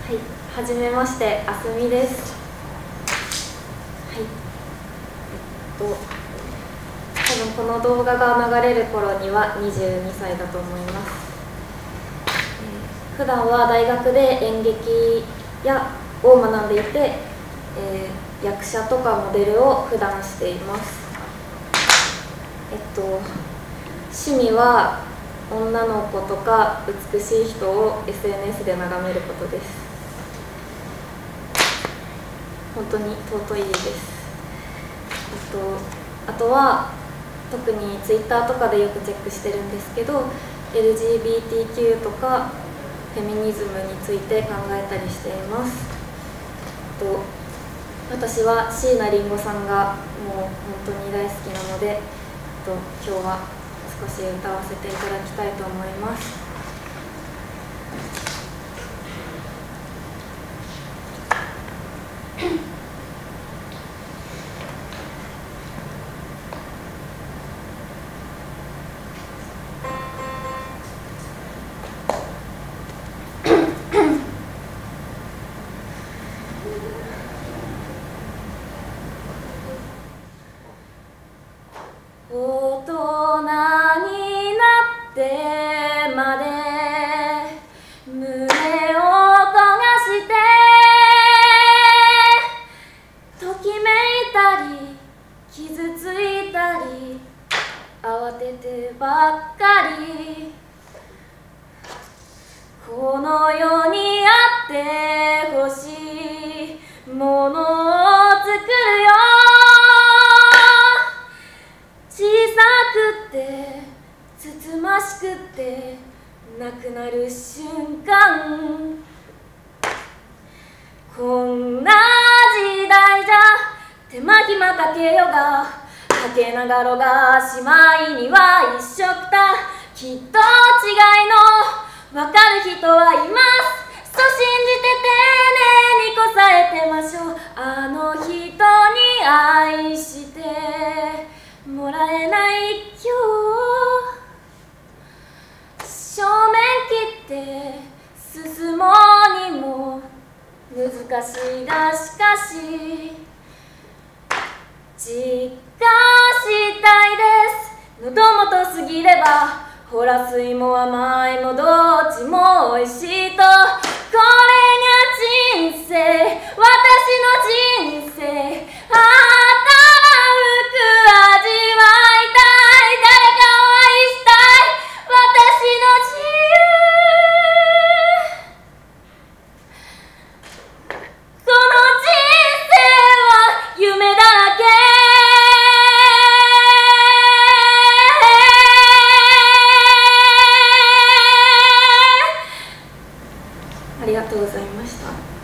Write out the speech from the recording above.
はい、はじめまして、あすみです。はい、多分この動画が流れる頃には22歳だと思います。普段は大学で演劇を学んでいて、役者とかモデルを普段しています。趣味は女の子とか美しい人を SNS で眺めることです。本当に尊いです。あとは特に Twitter とかでよくチェックしてるんですけど、 LGBTQ とかフェミニズムについて考えたりしています。私は椎名林檎さんがもう本当に大好きなので、今日は少し歌わせていただきたいと思います。大人になってまで胸を焦がしてときめいたり傷ついたり慌ててばっかり、この世にあってほしいものを作るよ。小さくてつつましくてなくなる瞬間、こんな時代じゃ手間暇かけよがかけながろがしまいには一緒くた、きっと違いのわかる人はいます。そう信じて丁寧にこさえてましょう。あの人に愛してもらえない今日、正面切って進もうにも難しいがしかし実家したいです。喉元過ぎればほら酸いも甘いもどっちも美味しいと、これが人生、私の人生。ありがとうございました。